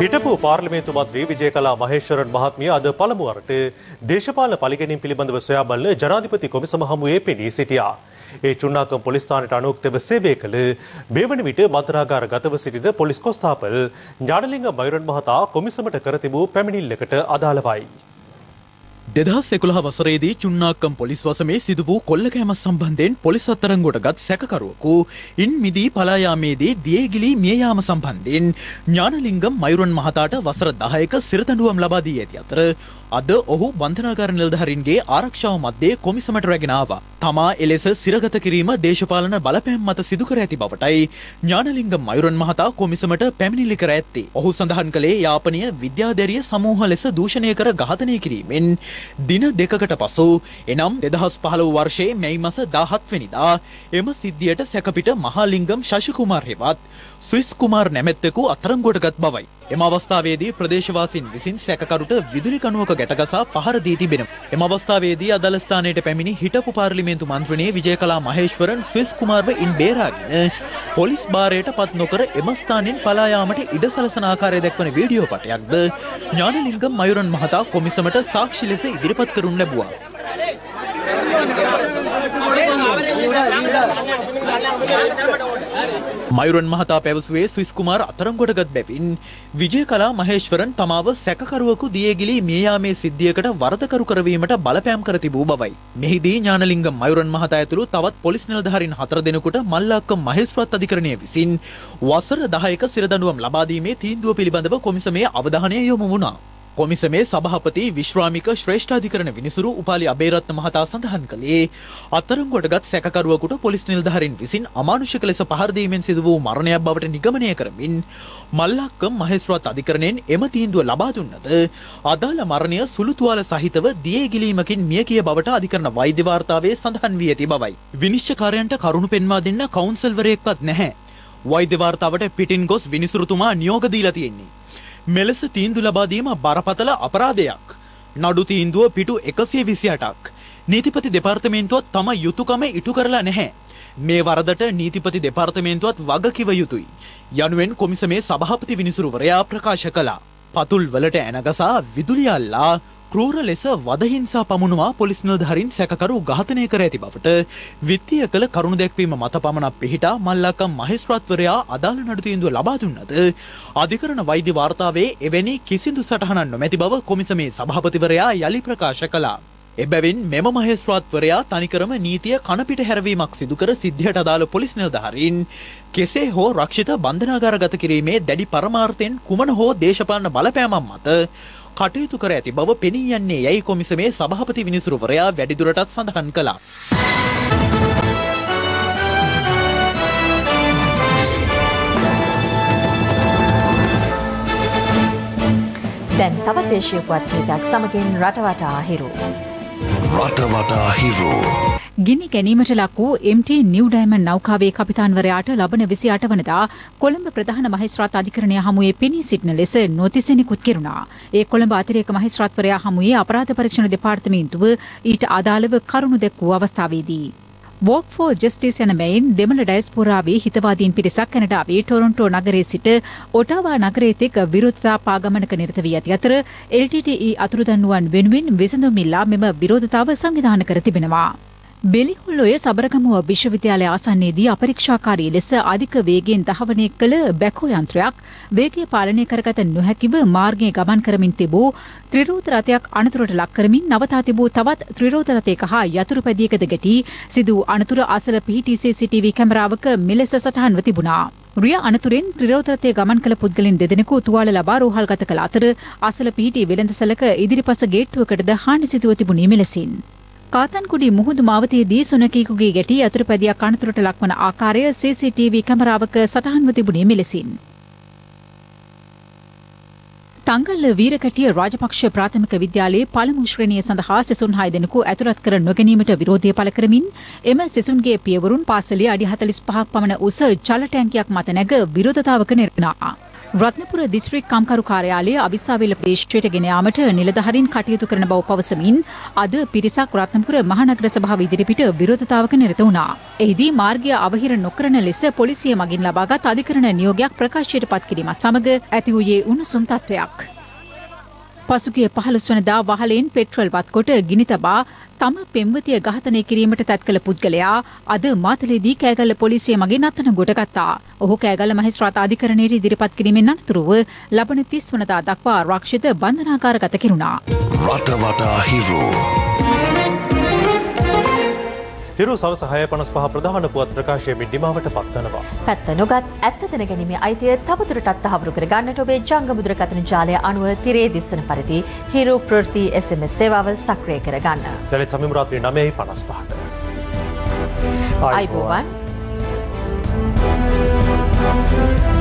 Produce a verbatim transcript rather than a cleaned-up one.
හිටපු පාර්ලිමේන්තු මන්ත්‍රී විජේකලා මහේශ්වරන් මහත්මිය අද පළමු වරට දේශපාලන පරිගැනීම් පිළිබඳව සොයා බලන ජනාධිපති කොමිසම හමුවේ පෙනී සිටියා. ඒ චුන්නාකම් පොලිස් ස්ථානයට අනුයුක්තව සේවය කළ මේ වන විට මන්ත්‍රාගාර ගතව සිටින පොලිස් කොස්තාපල් ඥානලිංග මයුරන් මහතා කොමිසමට කර තිබූ පැමිණිල්ලකට අදාළවයි. දෙදහස් එකොළහ වසරේදී චුන්නාක්කම් පොලිස් වසමේ සිදු වූ කොල්ලකෑම සම්බන්ධයෙන් පොලිස් අත්අඩංගුවට ගත් සැකකරුවෙකු ඉන් මිදී පලා යාමේදී දියගිලී මිය යාම සම්බන්ධයෙන් ඥානලිංගම් මයුරන් මහතාට වසර දහයක සිරදඬුවම් ලබා දී ඇති අතර අද ඔහු බන්ධනාගාර නිලධාරීන්ගේ ආරක්ෂාව මැද්දේ කොමිසමට රැගෙන ආවා. තමා එලෙස සිරගත කිරීම දේශපාලන බලපෑම් මත සිදු කර ඇති බවටයි ඥානලිංගම් මයුරන් මහතා කොමිසමට පැමිණිලි කර ඇත්තේ. ඔහු සඳහන් කළේ යාපනීය විද්‍යාධාරීය සමූහ ලෙස දූෂණය කර ඝාතනය කිරීමෙන් දින දෙකකට පසු එනම් දෙදහස් පහළොව වර්ෂයේ මැයි මාස දාහත් වෙනිදා එම සිද්ධියට සැකපිට මහාලිංගම් ශශි කුමාර් හෙවත් ස්විස් කුමාර් නැමැත්තෙකු අත්අඩංගුවට ගත් බවයි. එම අවස්ථාවේදී ප්‍රදේශවාසීන් විසින් සැකකරුට විදුලි කණුවක ගැටගසා පහර දී තිබෙනවා. එම අවස්ථාවේදී අදාළ ස්ථානයට පැමිණි හිටපු පාර්ලිමේන්තු මන්ත්‍රණිය විජේකලා මහේශ්වරන් ස්විස් කුමාර්ව ඉන් බේරාගෙන පොලිස් භාරයට පත් නොකර එම ස්ථානෙන් පලා යාමට ඉඩ සලසන ආකාරය දක්වන වීඩියෝ පටයක්ද ඥානලිංගම් මයුරන් මහතා කොමිසමට සාක්ෂි ලෙස ඉදිරිපත් කරනු ලැබුවා. මයුරන් මහතා පැවසුවේ ස්විස් කුමාර් අත්අඩංගුවට ගත් බැවින් විජේකලා මහේශ්වරන් තමාව සැකකරුවෙකු දියගිලී මිය යාමේ සිද්ධියකට වරදකරු කරවීමට බලපෑම් කර තිබූ බවයි. මෙහිදී ඥානලිංගම් මයුරන් මහතා ඇතුළු තවත් පොලිස් නිලධාරීන් හතර දෙනෙකුට මල්ලාක්කම් මහේස්ත්‍රාත් අධිකරණය විසින් වසර දහයක සිරදඬුවම් ලබා දීමේ තීන්දුව පිළිබඳව කොමිසමේ අවධානය යොමු වුණා. කොමිසමේ සභාපති විශ්‍රාමික ශ්‍රේෂ්ඨාධිකරණ විනිසුරු උපාලි අබේරත්න මහතා සඳහන් කළේ අත්අඩංගුවටගත් සැකකරුවෙකුට පොලිස් නිලධාරීන් විසින් අමානුෂික ලෙස පහර දීමෙන් සිදු වූ මරණයක් බවට නිගමනය කරමින් මල්ලාක්කම් මහේස්ත්‍රාත් අධිකරණයෙන් එම තීන්දුව ලබා දුන්නද අදාළ මරණය සුළු තුවාල සහිතව දියේ ගිලීමකින් මිය ගිය බවට අධිකරණ වෛද්‍ය වාර්තාවේ සඳහන් වී ඇති බවයි. විනිශ්චයකාරයන්ට කරුණු පෙන්වා දෙන්න කවුන්සල්වරයෙක්වත් නැහැ. වෛද්‍ය වාර්තාවට පිටින් ගොස් විනිසුරුතුමා නියෝග දීලා තියෙන්නේ. මෙලෙස තීන්දුව ලබා දීම බරපතල අපරාධයක්. නඩු තීන්දුව පිටු එකසිය විසි අටක්. නීතිපති දෙපාර්තමේන්තුවත් තම යුතුයකම ඉටු කරලා නැහැ. මේ වරදට නීතිපති දෙපාර්තමේන්තුවත් වගකිව යුතුයි. යනුවෙන් කොමිසමේ සභාපති විනිසුරුවරයා ප්‍රකාශ කළා. පතුල් වලට ඇනගසා විදුලිය අල්ලා ක්‍රූර ලෙස වදහිංසා පමුණුවා පොලිස් නිලධාරීන් සැකකරු ඝාතනය කර ඇති බවට විත්තිය කළ කරුණු දැක්වීම මත පමණක් පිහිටා මල්ලාකම් මහේස්ත්‍රාත්වරයා අදාළ නඩු තීන්දුව ලබා දුන්නද අධිකරණ වෛද්‍ය වාර්තාවේ එවැනි කිසිදු සටහනක් නොමැති බව කොමිසමේ සභාපතිවරයා යලි ප්‍රකාශ කළා. එබැවින් මෙම මහේස්ත්‍රාත්වරයා තනිකරම නීතිය කණපිට හැරවීමක් සිදු කර සිද්ධියට අදාළ පොලිස් නිලධාරීන් කෙසේ හෝ රක්ෂිත බන්ධනාගාරගත කිරීමේ දැඩි පරමාර්ථයෙන් කුමන හෝ දේශපාලන බලපෑමක් මත කටයුතු කර ඇති බව පෙනී යන්නේ යැයි කොමිසමේ සභාපති විනිසුරුවරයා වැඩිදුරටත් සඳහන් කළා. දැන් තවත් දේශීය පුවත් කිහිපයක් සමගින් රටවටා හිරු. රටවටා හිරු. ගිනි ගැනීමට ලක් වූ එම් ටී නිව් ඩයමන්ඩ් නෞකාවේ කපිතාන්වරයාට ලබන විසි අට වනදා කොළඹ ප්‍රධාන මහේස්ත්‍රාත් අධිකරණය හමුවේ පෙනී සිටින ලෙස නොතිස් නිකුත් කෙරුණා. ඒ කොළඹ අතිරේක මහේස්ත්‍රාත්වරයා හමුවේ අපරාධ පරීක්ෂණ දෙපාර්තමේන්තුව ඊට අදාළව කරුණු දැක්වූ අවස්ථාවේදී Walk for Justice යන මෙයින් දෙමළ ඩයස්පෝරාවේ හිතවාදීන් පිරිසක් කැනඩාවේ ටොරොන්ටෝ නගරයේ සිට ඔටාවා නගරයේ තෙක් විරෝධතා පාගමනක නිරත වී ඇති අතර එල් ටී ටී ඊ අතුරුදන්නුවන් වෙනුවෙන් විසඳුම් ඉල්ලා මෙම විරෝධතාව සංවිධානය කර තිබෙනවා. බෙලිහුල්ලොය සබරගමුව විශ්වවිද්‍යාලය ආසන්නයේදී අපරීක්ෂාකාරී ලෙස අධික වේගයෙන් දහවනය කළ බැකෝ යන්ත්‍රයක් වේගය පාලනය කරගත නොහැකිව මාර්ගයේ ගමන් කරමින් තිබූ ත්‍රිරෝද රථයක් අනතුරට ලක් කරමින් නවතා තිබූ තවත් ත්‍රිරෝද රථයක හා යතුරු පැදියකද ගැටී සිදු අනතුර අසල පිහිටි සී සී ටී වී කැමරාවක මෙලෙස සටහන්ව තිබුණා. රිය අනතුරෙන් ත්‍රිරෝද රථයේ ගමන් කළ පුද්ගලයන් දෙදෙනෙකු තුවාල ලබා රෝහල්ගත කළ අතර අසල පිහිටි වෙළඳසැලක ඉදිරිපස ගේට්ටුවකටද හානි සිදුව තිබුණේ මෙලෙසින්. කාතන්කුඩි මුහුදු මාවතේදී සුනකීකුගේ ගැටි යතුරු පැදියක් අනතුරට ලක්වන ආකාරය සී සී ටී වී කැමරාවක සටහන්ව තිබුණේ මෙලෙසින්. තංගල්ල වීරකැටිය රාජපක්ෂ ප්‍රාථමික විද්‍යාලයේ පළමු ශ්‍රේණිය සඳහා සිසුන් හය දෙනෙකු ඇතුළත් කර නොගැනීමට විරෝධය පළ කරමින් එම සිසුන්ගේ පියවරුන් පාසලේ අඩි හතළිස් පහක් පමණ උස ජල ටැංකියක් මත නැග විරෝධතාවක නිරතනවා. රත්නපුර දිස්ත්‍රික් කම්කරු කාර්යාලය අවිස්සාවේල ප්‍රදේශයට ගෙන යාමට නිලධාරීන් කටයුතු කරන බව පවසමින් අද පිරිසක් රත්නපුර මහනගර සභාව ඉදිරිපිට විරෝධතාවක නිරත වුණා. එහිදී මාර්ගය අවහිර නොකරන ලෙස පොලිසිය මගින් ලබාගත් අධිකරණ නියෝගයක් ප්‍රකාශයට පත් කිරීමත් සමග ඇති වූයේ උණුසුම් තත්ත්වයක්. පසුගිය පහළොස් වනදා වහලෙන් පෙට්‍රල් වත්කොට ගිනි තබා තම පෙම්වතිය ඝාතනය කිරීමට තැත් කළ පුද්ගලයා අද මාතලේදී කෑගල්ල පොලිසිය මගින් අත්අඩංගුවට ගත්තා. ඔහු කෑගල්ල මහේස්ත්‍රාත් අධිකරණයට ඉදිරිපත් කිරීමෙන් අනතුරුව ලබන තිස් වනදා දක්වා ආරක්ෂිත බන්ධනාගාරගත කෙරුණා. රට වටා හිරු හිරු සවස හය පනස් පහ ප්‍රධාන පුවත් ප්‍රකාශයමින් නිමාවට පත්වනවා. පැත්ත නොගත් ඇත්ත දැනගැනීමේ අයිතිය තවදුරටත් තහවුරු කර ගන්නට ඔබේ ජංග මුද්‍රකථන ජාලය අනුව තිරේ දිස්වන පරිදි හිරු ප්‍රවෘත්ති එස් එම් එස් සේවාව සක්‍රිය කර ගන්න. දැන් තමි රාත්‍රී නවයයි පනස් පහට. ආයිබෝවන්.